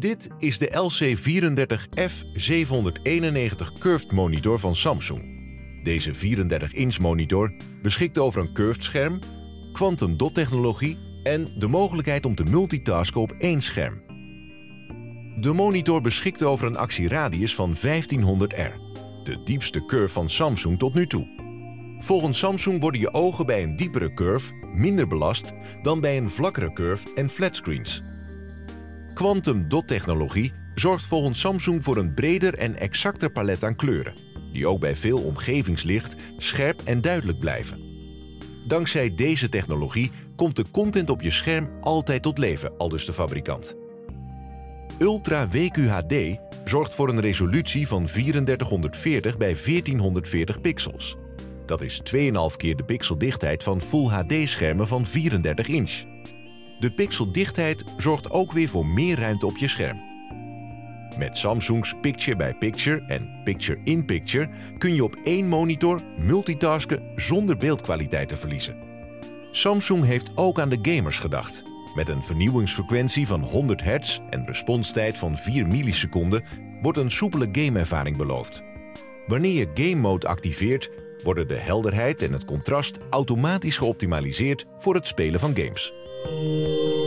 Dit is de LC34F791 Curved monitor van Samsung. Deze 34-inch monitor beschikt over een curved scherm, quantum dot technologie en de mogelijkheid om te multitasken op één scherm. De monitor beschikt over een actieradius van 1500 R, de diepste curve van Samsung tot nu toe. Volgens Samsung worden je ogen bij een diepere curve minder belast dan bij een vlakkere curve en flatscreens. Quantum dot technologie zorgt volgens Samsung voor een breder en exacter palet aan kleuren, die ook bij veel omgevingslicht scherp en duidelijk blijven. Dankzij deze technologie komt de content op je scherm altijd tot leven, aldus de fabrikant. Ultra WQHD zorgt voor een resolutie van 3440 bij 1440 pixels. Dat is 2,5 keer de pixeldichtheid van Full HD-schermen van 34 inch. De pixeldichtheid zorgt ook weer voor meer ruimte op je scherm. Met Samsung's Picture-by-Picture en Picture-in-Picture kun je op één monitor multitasken zonder beeldkwaliteit te verliezen. Samsung heeft ook aan de gamers gedacht. Met een vernieuwingsfrequentie van 100 Hz en responstijd van 4 milliseconden wordt een soepele gameervaring beloofd. Wanneer je Game Mode activeert, worden de helderheid en het contrast automatisch geoptimaliseerd voor het spelen van games.